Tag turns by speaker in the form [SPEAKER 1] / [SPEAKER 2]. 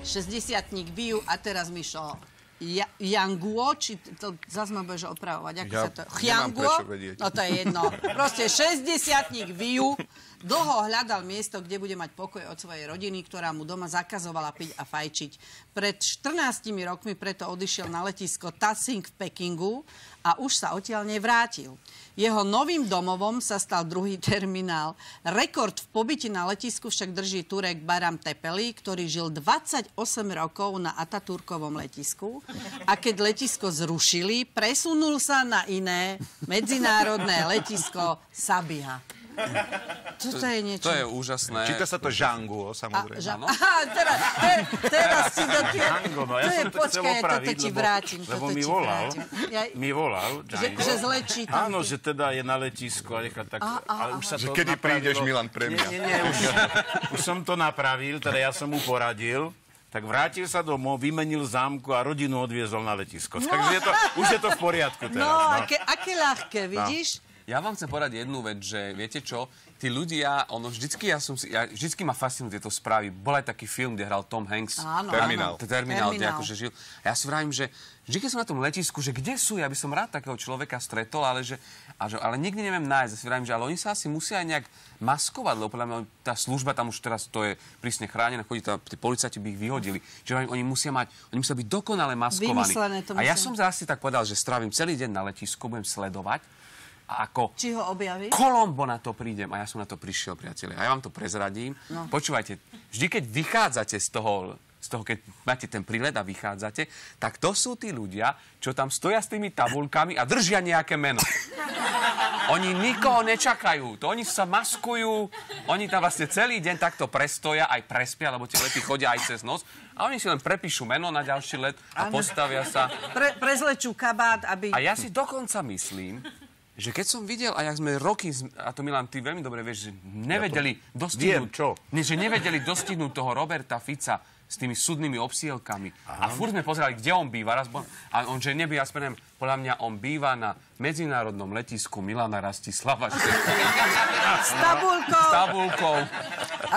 [SPEAKER 1] 60-tník bijú a teraz Mišo, Yanguo, či to zase ma budeš opravovať, ako sa to... Chianguo, no to je jedno. Proste 60-tník bijú, dlho hľadal miesto, kde bude mať pokoj od svojej rodiny, ktorá mu doma zakazovala piť a fajčiť. Pred 14 rokmi preto odišiel na letisko Tasing v Pekingu a už sa odtiaľ nevrátil. Jeho novým domovom sa stal druhý terminál. Rekord v pobyte na letisku však drží Turek Baram Tepeli, ktorý žil 28 rokov na Ataturkovom letisku a keď letisko zrušili, presunul sa na iné medzinárodné letisko Sabiha. Toto je niečo.
[SPEAKER 2] To je úžasné.
[SPEAKER 3] Číta sa to Žanguo, samozrejme.
[SPEAKER 1] Aha, teraz si do tie...
[SPEAKER 4] Žango, no ja som to chcel opraviť,
[SPEAKER 1] toto ti vrátim.
[SPEAKER 4] lebo mi volal,
[SPEAKER 1] že zle čítam.
[SPEAKER 4] áno, že teda je na letisku a nechá tak... Ale už sa to
[SPEAKER 3] Kedy prídeš, Milan, pre mňa?
[SPEAKER 4] Nie, už som to napravil, teda ja som mu poradil, tak vrátil sa domov, vymenil zámku a rodinu odviezol na letisko. Takže už je to v poriadku teraz.
[SPEAKER 1] No, aké ľahké, vidíš?
[SPEAKER 2] Ja vám chcem povedať jednu vec, že viete čo, tí ľudia, vždycky ma fascinujú tieto správy. Bol aj taký film, kde hral Tom Hanks.
[SPEAKER 1] Áno,
[SPEAKER 2] Terminál, kde akože žil. A ja si vravím, že vždy, keď som na tom letisku, že kde sú, ja by som rád takého človeka stretol, ale nikdy neviem nájsť. Ja si vravím, že ale oni sa asi musia aj nejak maskovať, lebo podľa mňa tá služba tam už teraz to je prísne chránená, chodí tam, tí policajti by ich vyhodili. Čiže oni musia byť dokonale maskovaní. A ja som zase tak povedal, že strávim celý deň na letisku, budem sledovať. A ako
[SPEAKER 1] či ho objaví?
[SPEAKER 2] Kolombo na to prídem. A ja som na to prišiel, priatelia. A ja vám to prezradím. No. Počúvajte, vždy, keď vychádzate z toho, keď máte ten prílet a vychádzate, tak to sú tí ľudia, čo tam stoja s tými tabuľkami a držia nejaké meno. Oni nikoho nečakajú. Oni sa maskujú. Oni tam vlastne celý deň takto prestoja, aj prespia, lebo tie lety chodia aj cez noc. A oni si len prepíšu meno na ďalší let a postavia sa.
[SPEAKER 1] Prezlečú kabát, aby...
[SPEAKER 2] A ja si dokonca myslím, že keď som videl, a jak sme roky, a to Milan, ty veľmi dobre vieš, že nevedeli dostihnúť toho Roberta Fica s tými súdnymi obsielkami. A furt sme pozerali, kde on býva. A on, že nebýva, podľa mňa on býva na medzinárodnom letisku Milana Rastislava.
[SPEAKER 1] S tabulkou.